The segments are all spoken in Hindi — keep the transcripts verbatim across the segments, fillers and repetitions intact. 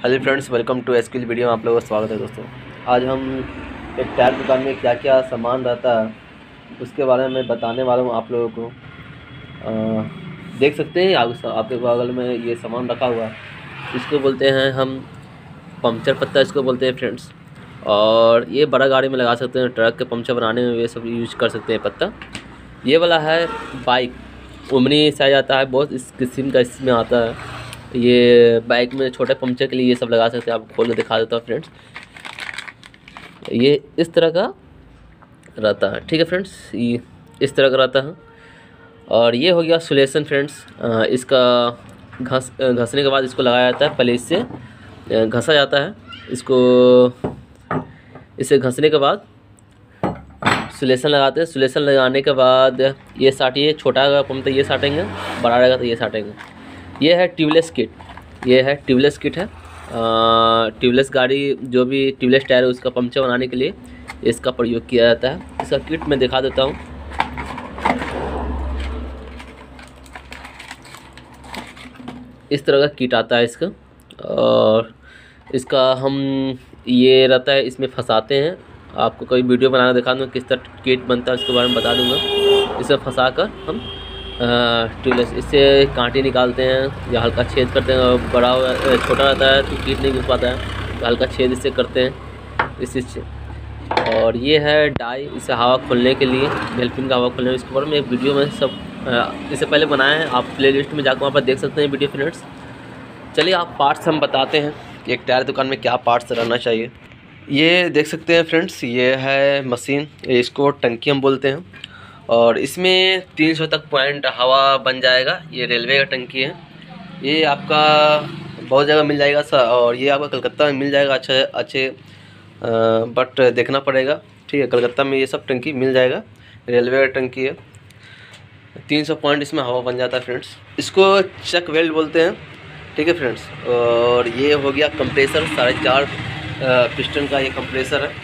Hello friends, welcome to SQL video में आप लोगों का स्वागत है। दोस्तों, आज हम एक टायर दुकान में क्या क्या सामान रहता है उसके बारे में बताने वाला हूँ आप लोगों को। आ, देख सकते हैं आप आपके बगल में ये सामान रखा हुआ है, इसको बोलते हैं हम पंक्चर पत्ता, इसको बोलते हैं फ्रेंड्स। और ये बड़ा गाड़ी में लगा सकते हैं, ट्रक के पंक्चर बनाने में ये सब यूज कर सकते हैं पत्ता। ये वाला है बाइक, ओमनी साइज आता है, बहुत इस किस्म का इसमें आता है। ये बाइक में छोटे पंक्चर के लिए ये सब लगा सकते हैं। आपको खोल के दिखा देता हूँ फ्रेंड्स। ये इस तरह का रहता है, ठीक है फ्रेंड्स, ये इस तरह का रहता है। और ये हो गया सोल्यूशन फ्रेंड्स। इसका घस घसने के बाद इसको लगाया जाता है, पहले इससे घसा जाता है। इसको इसे घसने के बाद सोल्यूशन लगाते हैं। सोल्यूशन लगाने के बाद ये साटिए, छोटा अगर पंप तो ये साटेंगे, बड़ा रहेगा तो ये साटेंगे। ये है ट्यूबलेस किट, ये है ट्यूबलेस किट है। ट्यूबलेस गाड़ी जो भी ट्यूबलेस टायर है उसका पंक्चर बनाने के लिए इसका प्रयोग किया जाता है। इसका किट मैं दिखा देता हूँ। इस तरह का किट आता है इसका, और इसका हम ये रहता है, इसमें फंसाते हैं। आपको कोई वीडियो बना दिखा दूँगा किस तरह किट बनता है, उसके बारे में बता दूँगा। इसे फंसा कर हम ट्यूबलेस इससे कांटे निकालते हैं या हल्का छेद करते हैं। और बड़ा छोटा रहता है तो कीट नहीं घुस पाता है, तो हल्का छेद इससे करते हैं इसी से। और ये है डाई, इसे हवा खोलने के लिए, वेलपिन का हवा खोलने, इसके बारे में एक वीडियो में सब इससे पहले बनाए हैं। आप प्लेलिस्ट में जाकर वहाँ पर देख सकते हैं वीडियो फ्रेंड्स। चलिए आप पार्ट्स हम बताते हैं कि एक टायर दुकान में क्या पार्ट्स रहना चाहिए। ये देख सकते हैं फ्रेंड्स, ये है मशीन, इसको टंकी हम बोलते हैं। और इसमें तीन सौ तक पॉइंट हवा बन जाएगा। ये रेलवे का टंकी है, ये आपका बहुत जगह मिल जाएगा सर। और ये आपका कलकत्ता में मिल जाएगा अच्छे अच्छे बट देखना पड़ेगा, ठीक है। कलकत्ता में ये सब टंकी मिल जाएगा, रेलवे का टंकी है। तीन सौ पॉइंट इसमें हवा बन जाता है फ्रेंड्स। इसको चक वेल्ड बोलते हैं, ठीक है फ्रेंड्स। और ये हो गया कंप्रेसर, साढ़े चार पिस्टन का ये कंप्रेसर है।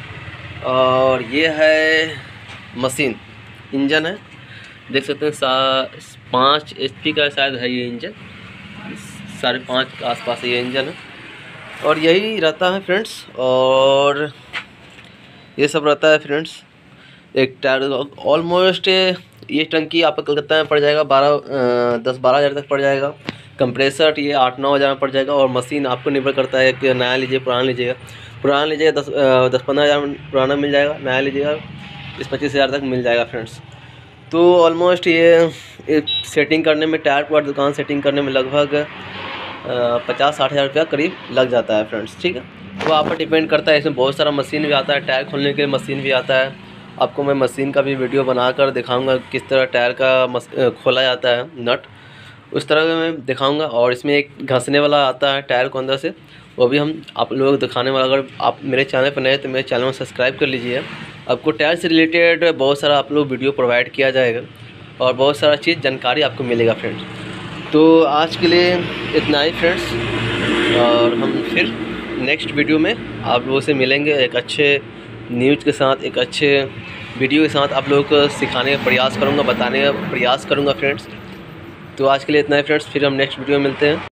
और ये है मशीन, इंजन है, देख सकते हैं। सा पाँच एच पी का शायद है ये इंजन, साढ़े पाँच के आसपास ये इंजन है। और यही रहता है फ्रेंड्स। और ये सब रहता है फ्रेंड्स एक टायर। ऑलमोस्ट ये टंकी आपका कलकत्ता में पड़ जाएगा बारह दस बारह हज़ार तक पड़ जाएगा। कंप्रेसर ये आठ नौ हज़ार में पड़ जाएगा। और मशीन आपको निर्भर करता है कि नया लीजिए पुराना लीजिएगा। पुराना लीजिएगा दस दस पंद्रह हज़ार में पुराना मिल जाएगा, नया लीजिएगा बीस पच्चीस हज़ार तक मिल जाएगा फ्रेंड्स। तो ऑलमोस्ट ये एक सेटिंग करने में, टायर पर दुकान सेटिंग करने में लगभग पचास साठ हज़ार रुपया करीब लग जाता है फ्रेंड्स, ठीक है। वो आप पर डिपेंड करता है। इसमें बहुत सारा मशीन भी आता है, टायर खोलने के लिए मशीन भी आता है। आपको मैं मशीन का भी वीडियो बनाकर दिखाऊंगा किस तरह टायर का मस खोला जाता है, नट उस तरह का मैं दिखाऊंगा। और इसमें एक घसने वाला आता है टायर को अंदर से, वो भी हम आप लोगों को दिखाने वाला। अगर आप मेरे चैनल पर नए तो मेरे चैनल को सब्सक्राइब कर लीजिए। आपको टायर से रिलेटेड बहुत सारा आप लोग वीडियो प्रोवाइड किया जाएगा और बहुत सारा चीज़ जानकारी आपको मिलेगा फ्रेंड्स। तो आज के लिए इतना ही फ्रेंड्स, और हम फिर नेक्स्ट वीडियो में आप लोगों से मिलेंगे एक अच्छे न्यूज़ के साथ, एक अच्छे वीडियो के साथ। आप लोगों को सिखाने का प्रयास करूँगा, बताने का प्रयास करूँगा फ्रेंड्स। तो आज के लिए इतना ही फ्रेंड्स, फिर हम नेक्स्ट वीडियो में मिलते हैं।